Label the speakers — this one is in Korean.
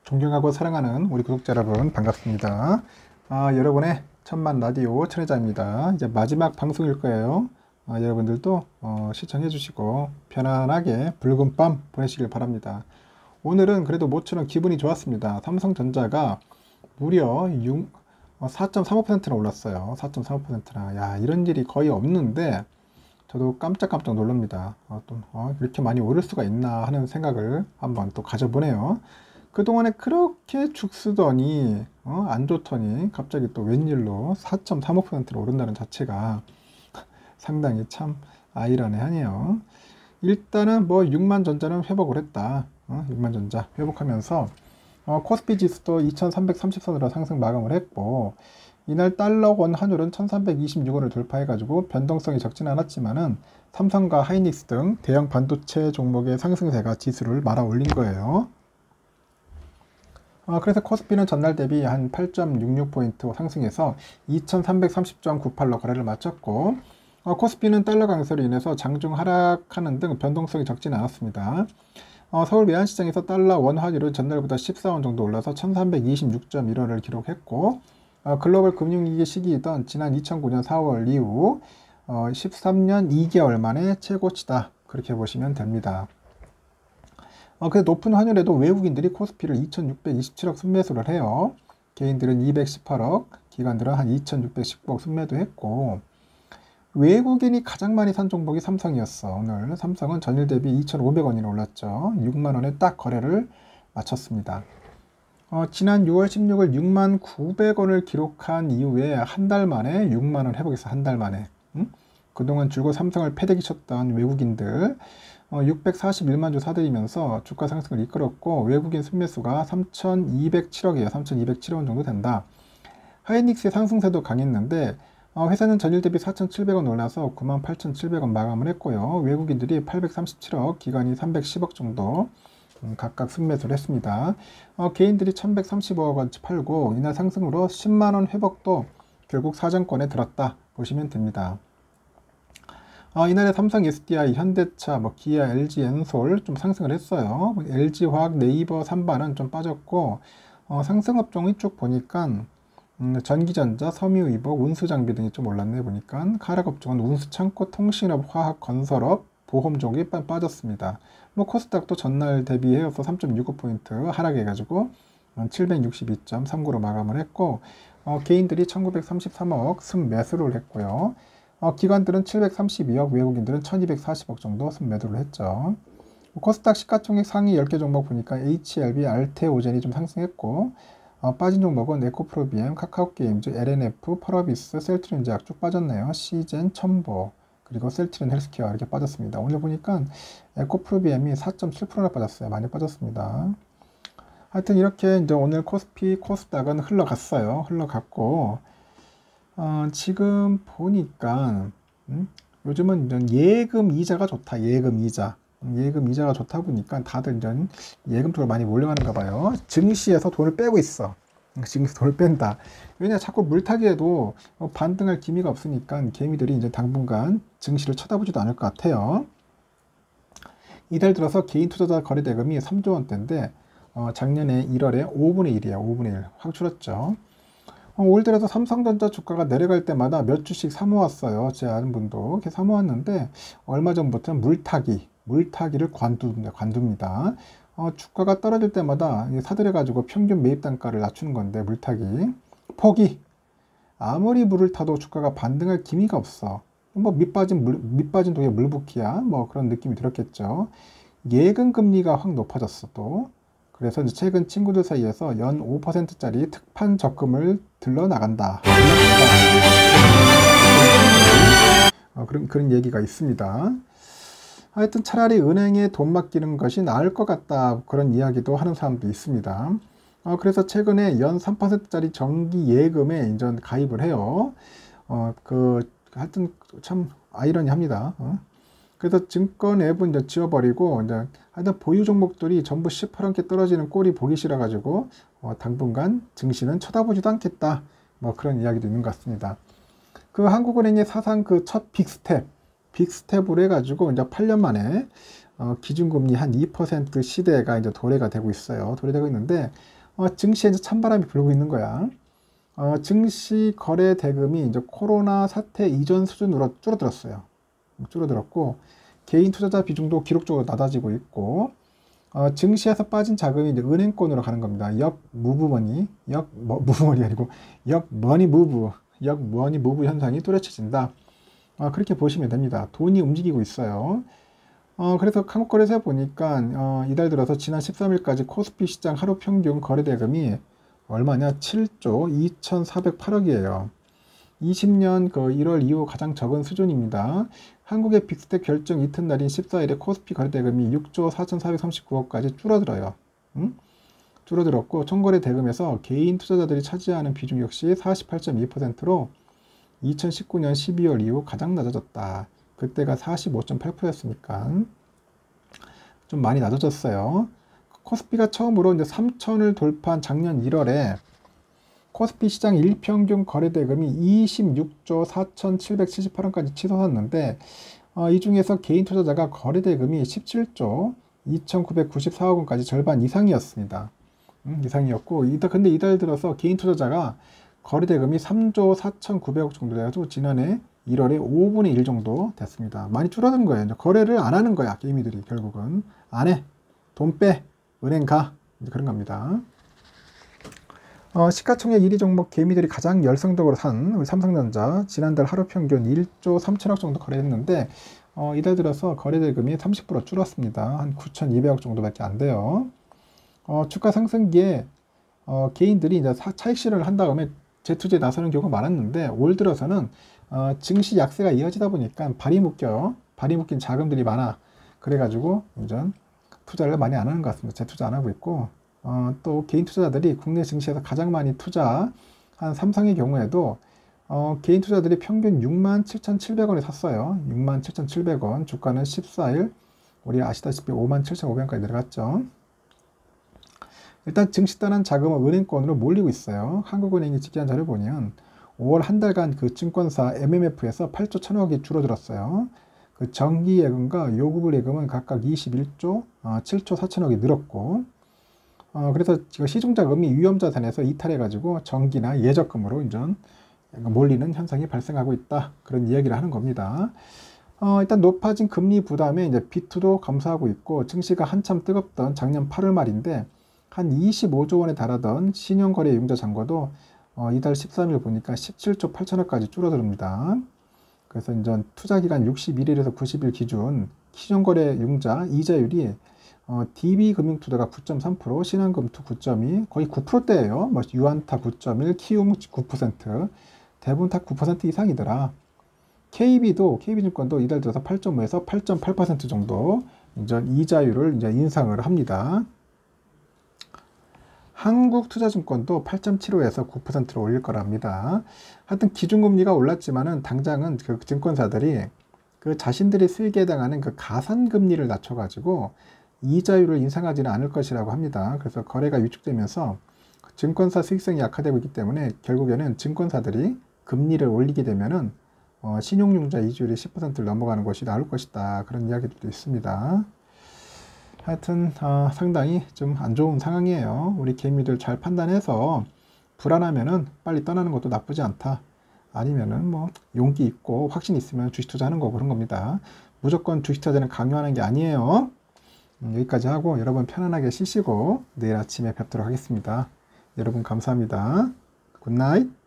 Speaker 1: 존경하고 사랑하는 우리 구독자 여러분 반갑습니다. 여러분의 천만 라디오 천혜자입니다. 이제 마지막 방송일 거예요. 여러분들도 시청해 주시고 편안하게 붉은 밤 보내시길 바랍니다. 오늘은 그래도 모처럼 기분이 좋았습니다. 삼성전자가 무려 4.35%나 올랐어요. 4.35%나. 야, 이런 일이 거의 없는데 저도 깜짝깜짝 놀랍니다. 이렇게 많이 오를 수가 있나 하는 생각을 한번 또 가져보네요. 그동안에 그렇게 죽쓰더니 안 좋더니 갑자기 또 웬일로 4.35%로 오른다는 자체가 상당히 참 아이러니하네요. 일단은 뭐 6만전자는 회복을 했다. 6만전자 회복하면서 코스피 지수도 2330선으로 상승 마감을 했고, 이날 달러 원 환율은 1326원을 돌파해가지고 변동성이 적진 않았지만은 삼성과 하이닉스 등 대형 반도체 종목의 상승세가 지수를 말아 올린 거예요. 그래서 코스피는 전날 대비 한 8.66포인트 상승해서 2330.98로 거래를 마쳤고, 코스피는 달러 강세로 인해서 장중 하락하는 등 변동성이 적지는 않았습니다. 서울 외환시장에서 달러 원 환율은 전날보다 14원 정도 올라서 1326.1원을 기록했고, 글로벌 금융위기 시기이던 지난 2009년 4월 이후 13년 2개월 만에 최고치다, 그렇게 보시면 됩니다. 그 높은 환율에도 외국인들이 코스피를 2627억 순매수를 해요. 개인들은 218억, 기관들은 한 2610억 순매도 했고, 외국인이 가장 많이 산 종목이 삼성이었어. 오늘 삼성은 전일 대비 2,500원이나 올랐죠. 6만원에 딱 거래를 마쳤습니다. 지난 6월 16일 6만 900원을 기록한 이후에 한 달 만에 6만원 회복해서 한 달 만에 그동안 줄곧 삼성을 패대기 쳤던 외국인들 641만 주 사들이면서 주가 상승을 이끌었고, 외국인 순매수가 3,207억이에요. 3,207원 정도 된다. 하이닉스의 상승세도 강했는데 회사는 전일 대비 4,700원 올라서 98,700원 마감을 했고요. 외국인들이 837억, 기관이 310억 정도 각각 순매수를 했습니다. 개인들이 1,130억원치 팔고 이날 상승으로 10만원 회복도 결국 사정권에 들었다 보시면 됩니다. 이날에 삼성 SDI, 현대차, 기아, LG 엔솔 좀 상승을 했어요. LG화학, 네이버, 삼바는 좀 빠졌고, 상승 업종이 쭉 보니까 전기전자, 섬유의복, 운수장비 등이 좀 올랐네 보니까. 하락 업종은 운수창고, 통신업, 화학, 건설업, 보험 쪽이 빠졌습니다. 코스닥도 전날 대비해서 3.65포인트 하락해가지고 762.39로 마감을 했고, 개인들이 1933억 순매수를 했고요. 기관들은 732억, 외국인들은 1240억 정도 순매도를 했죠. 코스닥 시가총액 상위 10개 종목 보니까 HLB, 알테오젠이 좀 상승했고, 빠진 종목은 에코프로비엠, 카카오게임즈, LNF, 펄어비스, 셀트린제약 쭉 빠졌네요. 시젠, 첨보, 그리고 셀트린 헬스케어 이렇게 빠졌습니다. 오늘 보니까 에코프로비엠이 4.7%나 빠졌어요. 많이 빠졌습니다. 하여튼 이렇게 이제 오늘 코스피, 코스닥은 흘러갔어요. 흘러갔고, 지금 보니까 요즘은 이제 예금 이자가 좋다. 예금 이자가 좋다 보니까 다들 이제 예금 쪽으로 많이 몰려가는가 봐요. 증시에서 돈을 빼고 있어. 증시에서 돈을 뺀다. 왜냐, 자꾸 물타기에도 반등할 기미가 없으니까 개미들이 이제 당분간 증시를 쳐다보지도 않을 것 같아요. 이달 들어서 개인 투자자 거래 대금이 3조 원대인데 작년에 1월에 5분의 1이야. 5분의 1 확 줄었죠. 올 들어서 삼성전자 주가가 내려갈 때마다 몇 주씩 사모았어요. 제 아는 분도 이렇게 사모았는데 얼마 전부터는 물타기를 관둡니다. 주가가 떨어질 때마다 사들여가지고 평균 매입 단가를 낮추는 건데, 물타기 포기. 아무리 물을 타도 주가가 반등할 기미가 없어. 밑빠진 독에 물 붓기야. 그런 느낌이 들었겠죠. 예금 금리가 확 높아졌어 또. 그래서 이제 최근 친구들 사이에서 연 5%짜리 특판 적금을 들러 나간다. 그런 얘기가 있습니다. 하여튼 차라리 은행에 돈 맡기는 것이 나을 것 같다, 그런 이야기도 하는 사람도 있습니다. 그래서 최근에 연 3%짜리 정기 예금에 이제 가입을 해요. 하여튼 참 아이러니합니다. 그래서 증권 앱은 이제 지워버리고, 이제 하여튼 보유 종목들이 전부 10%게 떨어지는 꼴이 보기 싫어가지고 당분간 증시는 쳐다보지도 않겠다, 그런 이야기도 있는 것 같습니다. 한국은행의 사상 첫 빅스텝으로 해가지고 이제 8년 만에 기준금리 한 2% 시대가 이제 도래가 되고 있어요. 도래되고 있는데 증시에 이제 찬바람이 불고 있는 거야. 증시 거래 대금이 이제 코로나 사태 이전 수준으로 줄어들었어요. 줄어들었고, 개인 투자자 비중도 기록적으로 낮아지고 있고, 증시에서 빠진 자금이 이제 은행권으로 가는 겁니다. 무브머니 아니고 역머니 무브 현상이 뚜렷해진다. 그렇게 보시면 됩니다. 돈이 움직이고 있어요. 그래서 한국거래소에 보니까 이달 들어서 지난 13일까지 코스피 시장 하루 평균 거래 대금이 얼마냐? 7조 2,408억이에요. 20년 1월 이후 가장 적은 수준입니다. 한국의 빅스텝 결정 이튿날인 14일에 코스피 거래 대금이 6조 4,439억까지 줄어들어요. 줄어들었고, 총거래 대금에서 개인 투자자들이 차지하는 비중 역시 48.2%로 2019년 12월 이후 가장 낮아졌다. 그때가 45.8%였으니까 좀 많이 낮아졌어요. 코스피가 처음으로 이제 3천을 돌파한 작년 1월에 코스피 시장 일평균 거래 대금이 26조 4,778원까지 치솟았는데, 이 중에서 개인 투자자가 거래 대금이 17조 2,994억 원까지 절반 이상이었습니다. 이상이었고, 근데 이달 들어서 개인 투자자가 거래 대금이 3조 4,900억 정도 돼가지고 지난해 1월에 5분의 1 정도 됐습니다. 많이 줄어든 거예요. 거래를 안 하는 거야, 개미들이. 결국은 안 해. 돈 빼. 은행 가. 그런 겁니다. 시가총액 1위 종목 개미들이 가장 열성적으로 산 우리 삼성전자 지난달 하루 평균 1조 3천억 정도 거래했는데, 이달 들어서 거래 대금이 30% 줄었습니다. 한 9,200억 정도밖에 안 돼요. 주가 상승기에 개인들이 이제 차익 실현을 한 다음에 재투자에 나서는 경우가 많았는데, 올 들어서는 증시 약세가 이어지다 보니까 발이 묶여요. 발이 묶인 자금들이 많아. 그래가지고 이제 투자를 많이 안 하는 것 같습니다. 재투자 안 하고 있고, 또 개인 투자자들이 국내 증시에서 가장 많이 투자한 삼성의 경우에도 개인 투자들이 평균 67,700원에 샀어요. 67,700원. 주가는 14일 우리 아시다시피 57,500원까지 내려갔죠. 일단 증시 떠난 자금은 은행권으로 몰리고 있어요. 한국은행이 집계한 자료를 보면 5월 한 달간 그 증권사 MMF에서 8조 1,000억이 줄어들었어요. 그 정기 예금과 요구불 예금은 각각 21조 7조 4천억이 늘었고, 그래서 시중자금이 위험자산에서 이탈해가지고 정기나 예적금으로 이제 몰리는 현상이 발생하고 있다. 그런 이야기를 하는 겁니다. 일단 높아진 금리 부담에 이제 비투도 감소하고 있고, 증시가 한참 뜨겁던 작년 8월 말인데 한 25조 원에 달하던 신용거래 융자 잔고도 이달 13일 보니까 17조 8천억까지 줄어듭니다. 그래서 이제 투자기간 61일에서 90일 기준 신용거래 융자 이자율이 DB금융투자가 9.3%, 신한금투 9.2, 거의 9%대예요. 뭐 유한타 9.1, 키움 9%, 대부분 다 9% 이상이더라. KB증권도 이달 들어서 8.5에서 8.8% 정도 이제 이자율을 이제 인상을 합니다. 한국투자증권도 8.75에서 9%로 올릴 거랍니다. 하여튼 기준금리가 올랐지만은 당장은 그 증권사들이 그 자신들의 수익에 해당하는 그 가산금리를 낮춰가지고 이자율을 인상하지는 않을 것이라고 합니다. 그래서 거래가 위축되면서 증권사 수익성이 약화되고 있기 때문에 결국에는 증권사들이 금리를 올리게 되면은 신용융자 이자율이 10%를 넘어가는 것이 나올 것이다. 그런 이야기들도 있습니다. 하여튼 상당히 좀 안 좋은 상황이에요. 우리 개미들 잘 판단해서 불안하면은 빨리 떠나는 것도 나쁘지 않다. 아니면은 뭐 용기 있고 확신 있으면 주식 투자하는 거 그런 겁니다. 무조건 주식 투자는 강요하는 게 아니에요. 여기까지 하고 여러분 편안하게 쉬시고 내일 아침에 뵙도록 하겠습니다. 여러분 감사합니다. 굿나잇.